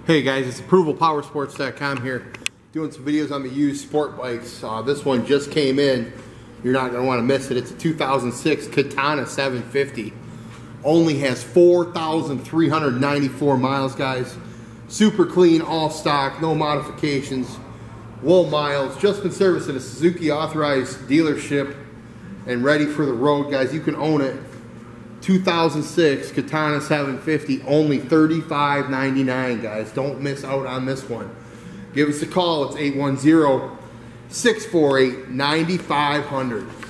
Hey guys, it's ApprovalPowersports.com here, doing some videos on the used sport bikes. This one just came in. You're not going to want to miss it. It's a 2006 Katana 750. Only has 4,394 miles, guys. Super clean, all stock, no modifications, low miles. Just been serviced at a Suzuki authorized dealership and ready for the road, guys. You can own it. 2006 Katana 750, only $35.99, guys. Don't miss out on this one. Give us a call. It's 810-648-9500.